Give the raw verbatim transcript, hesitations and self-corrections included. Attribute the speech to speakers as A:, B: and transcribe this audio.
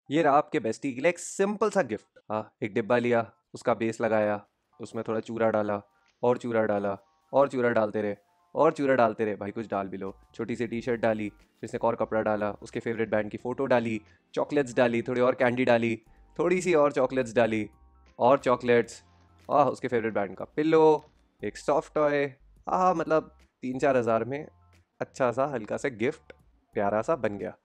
A: ये रहा आपके बेस्टी के लिए एक सिंपल सा गिफ्ट। हाँ, एक डिब्बा लिया, उसका बेस लगाया, उसमें थोड़ा चूरा डाला, और चूरा डाला, और चूरा डालते रहे, और चूरा डालते रहे, भाई कुछ डाल भी लो। छोटी सी टी शर्ट डाली, फिर से एक और कपड़ा डाला, उसके फेवरेट बैंड की फ़ोटो डाली, चॉकलेट्स डाली, थोड़ी और कैंडी डाली, थोड़ी सी और चॉकलेट्स डाली, और चॉकलेट्स, आह उसके फेवरेट बैंड का पिल्लो, एक सॉफ्ट टॉय। आह मतलब तीन चार हज़ार में अच्छा सा हल्का सा गिफ्ट प्यारा सा बन गया।